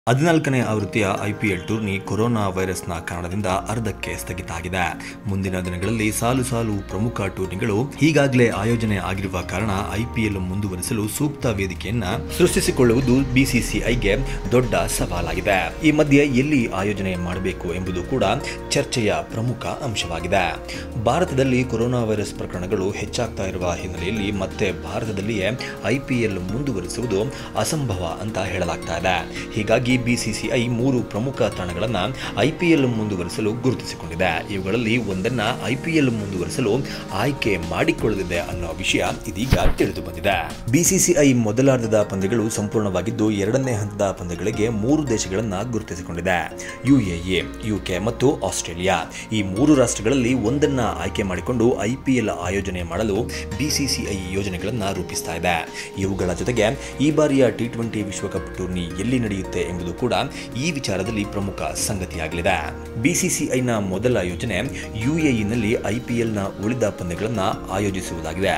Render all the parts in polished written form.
14ನೇ ಆವೃತ್ತಿಯ IPL tourney corona ವೈರಸ್ನ ಕಾರಣದಿಂದ ಅರ್ಧಕ್ಕೆ ಸ್ಥಗಿತ ಆಗಿದೆ. ಮುಂದಿನ ದಿನಗಳಲ್ಲಿ ಸಾಲು ಪ್ರಮುಖ ಟೂರ್ನಿಗಳು ಈಗಾಗಲೇ ಆಯೋಜನೆ ಆಗಿರುವ ಕಾರಣ ಐಪಿಎಲ್ ಮುಂದುವರಿಸಲು ಸೂಕ್ತ ವೇದಿಕೆಯನ್ನ ಸೃಷ್ಟಿಸಿಕೊಳ್ಳುವುದು ಬಿಸಿಸಿಐಗೆ ದೊಡ್ಡ ಸವಾಲಾಗಿದೆ. ಈ ಮಧ್ಯೆ ಎಲ್ಲಿ ಆಯೋಜನೆ ಮಾಡಬೇಕು ಎಂಬುದು ಕೂಡ ಚರ್ಚೆಯ ಪ್ರಮುಖ ಅಂಶವಾಗಿದೆ. ಭಾರತದಲ್ಲಿ ಕೊರೋನಾ ವೈರಸ್ ಪ್ರಕರಣಗಳು ಹೆಚ್ಚಾಗ್ತಾ ಇರುವ ಹಿನ್ನೆಲೆಯಲ್ಲಿ ಮತ್ತೆ ಭಾರತದಲ್ಲಿಯೇ ಐಪಿಎಲ್ ಮುಂದುವರಿಸುವುದು ಅಸಂಭವ ಅಂತ ಹೇಳಲಾಗ್ತಾ ಇದೆ. ಹೀಗಾಗಿ ಬಿಸಿಸಿಐ 3 ಪ್ರಮುಖ ತಾಣಗಳನ್ನು ಐಪಿಎಲ್ ಮುಂದುವರಿಸಲು ಗುರುತಿಸಿಕೊಂಡಿದೆ. ಇವುಗಳಲ್ಲಿ ಒಂದನ್ನ ಐಪಿಎಲ್ ಮುಂದುವರಿಸಲು ಆಯ್ಕೆ ಮಾಡಿಕೊಳ್ಳಲಿದೆ ಅನ್ನೋ ವಿಷಯ ಇದೀಗ ತಿಳಿದು ಬಂದಿದೆ. ಬಿಸಿಸಿಐ ಮೊದಲಾರ್ಧದ ಪಂದ್ಯಗಳು ಸಂಪೂರ್ಣವಾಗಿದ್ದು ಎರಡನೇ ಹಂತದ ಪಂದ್ಯಗಳಿಗೆ 3 ದೇಶಗಳನ್ನು ಗುರುತಿಸಿಕೊಂಡಿದೆ. ಯುಎಇ, ಯುಕೆ ಮತ್ತು ಆಸ್ಟ್ರೇಲಿಯಾ. ಈ 3 ರಾಷ್ಟ್ರಗಳಲ್ಲಿ ಒಂದನ್ನ ಆಯ್ಕೆ ಮಾಡಿಕೊಂಡು ಐಪಿಎಲ್ ಆಯೋಜನೆ ಮಾಡಲು ಬಿಸಿಸಿಐ ಯೋಜನೆಗಳನ್ನು ರೂಪಿಸ್ತಾ ಇದೆ. ಇವುಗಳ ಜೊತೆಗೆ ಈ ಬಾರಿಯ ಟಿ20 ವಿಶ್ವಕಪ್ ಟೂರ್ನಿ ಎಲ್ಲಿ ನಡೆಯುತ್ತೆ ಎಂಬುದು ಕೂಡ ಈ ವಿಚಾರದಲ್ಲಿ ಪ್ರಮುಖ ಸಂಗತಿಯಾಗಲಿದೆ. ಬಿಸಿಸಿಐನ ಮೊದಲ ಯೋಜನೆ ಯುಎಇನಲ್ಲಿ ಐಪಿಎಲ್ನ ಉಳಿದ ಪಂದ್ಯಗಳನ್ನು ಆಯೋಜಿಸುವುದಾಗಿದೆ.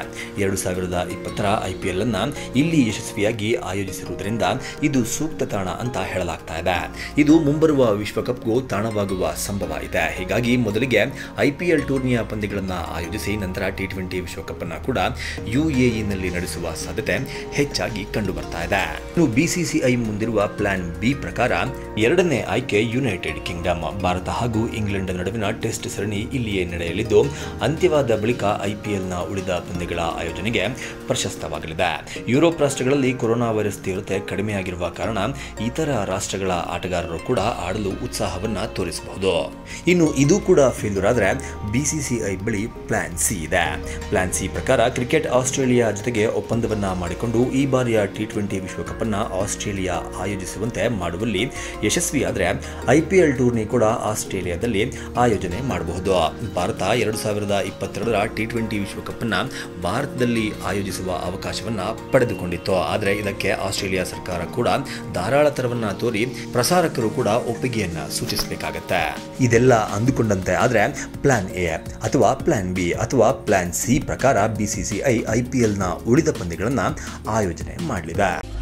2020ರ ಐಪಿಎಲ್ ಅನ್ನ ಇಲ್ಲಿ ಯಶಸ್ವಿಯಾಗಿ ಆಯೋಜಿಸಿರುವುದರಿಂದ ಇದು ಸೂಕ್ತ ತಾಣ ಅಂತ ಹೇಳಲಾಗ್ತಾ ಇದೆ. ಇದು ಮುಂಬರುವ ವಿಶ್ವಕಪ್ಗೂ ತಾಣವಾಗುವ ಸಂಭವ ಇದೆ. ಹೀಗಾಗಿ ಮೊದಲಿಗೆ ಐಪಿಎಲ್ ಟೂರ್ನಿಯ ಪಂದ್ಯಗಳನ್ನು ಆಯೋಜಿಸಿ ನಂತರ ಟಿ20 ವಿಶ್ವಕಪ್ ಅನ್ನು ಕೂಡ ಯುಎಇನಲ್ಲಿ ನಡೆಸುವ ಸಾಧ್ಯತೆ ಹೆಚ್ಚಾಗಿ ಕಂಡು ಬರ್ತಾ ಇದೆ. ಇನ್ನು ಬಿಸಿಸಿಐ ಮುಂದಿರುವ ಪ್ಲಾನ್ ಬಿ ಪ್ರಕಾರ ಎರಡನೇ ಆಯ್ಕೆ ಯುನೈಟೆಡ್ ಕಿಂಗ್ಡಮ್. ಭಾರತ ಹಾಗೂ ಇಂಗ್ಲೆಂಡ್ ನಡುವಿನ ಟೆಸ್ಟ್ ಸರಣಿ ಇಲ್ಲಿಯೇ ನಡೆಯಲಿದ್ದು ಅಂತ್ಯವಾದ ಬಳಿಕ ಐಪಿಎಲ್ನ ಉಳಿದ ಪಂದ್ಯಗಳ ಆಯೋಜನೆಗೆ ಪ್ರಶಸ್ತವಾಗಲಿದೆ. ಯುರೋಪ್ ರಾಷ್ಟ್ರಗಳಲ್ಲಿ ಕೊರೋನಾ ವೈರಸ್ ತೀವ್ರತೆ ಕಡಿಮೆಯಾಗಿರುವ ಕಾರಣ ಇತರ ರಾಷ್ಟ್ರಗಳ ಆಟಗಾರರು ಕೂಡ ಆಡಲು ಉತ್ಸಾಹವನ್ನ ತೋರಿಸಬಹುದು. ಇನ್ನು ಇದು ಕೂಡ ಫೇಲ್ಯೂರ್ ಆದರೆ ಬಿಸಿಸಿಐ ಬಳಿ ಪ್ಲಾನ್ ಸಿ ಇದೆ. ಪ್ಲಾನ್ ಸಿ ಪ್ರಕಾರ ಕ್ರಿಕೆಟ್ ಆಸ್ಟ್ರೇಲಿಯಾ ಜೊತೆಗೆ ಒಪ್ಪಂದವನ್ನ ಮಾಡಿಕೊಂಡು ಈ ಬಾರಿಯ ಟಿ20 ವಿಶ್ವಕಪ್ ಅನ್ನ ಆಸ್ಟ್ರೇಲಿಯಾ ಆಯೋಜಿಸುವಂತೆ ಮಾಡುವಲ್ಲಿ ಯಶಸ್ವಿಯಾದರೆ ಐಪಿಎಲ್ ಟೂರ್ನಿ ಕೂಡ ಆಸ್ಟ್ರೇಲಿಯಾದಲ್ಲಿ ಆಯೋಜನೆ ಮಾಡಬಹುದು. ಭಾರತ 2022ರ ಟಿ20 ವಿಶ್ವಕಪ್ ಅನ್ನ ಭಾರತದಲ್ಲಿ ಆಯೋಜಿಸುವ ಅವಕಾಶವನ್ನ ಪಡೆದುಕೊಂಡಿತ್ತು. ಆದರೆ ಇದಕ್ಕೆ ಆಸ್ಟ್ರೇಲಿಯಾ ಸರ್ಕಾರ ಕೂಡ ಧಾರಾಳತನವನ್ನ ತೋರಿ ಪ್ರಸಾರಕರು ಕೂಡ ಒಪ್ಪಿಗೆಯನ್ನ ಸೂಚಿಸಬೇಕಾಗತ್ತೆ. ಇದೆಲ್ಲ ಅಂದುಕೊಂಡಂತೆ ಆದರೆ ಪ್ಲಾನ್ ಎ ಅಥವಾ ಪ್ಲಾನ್ ಬಿ ಅಥವಾ ಪ್ಲಾನ್ ಸಿ ಪ್ರಕಾರ ಬಿಸಿಸಿಐ ಐಪಿಎಲ್ನ ಉಳಿದ ಪಂದ್ಯಗಳನ್ನು ಆಯೋಜನೆ ಮಾಡಲಿದೆ.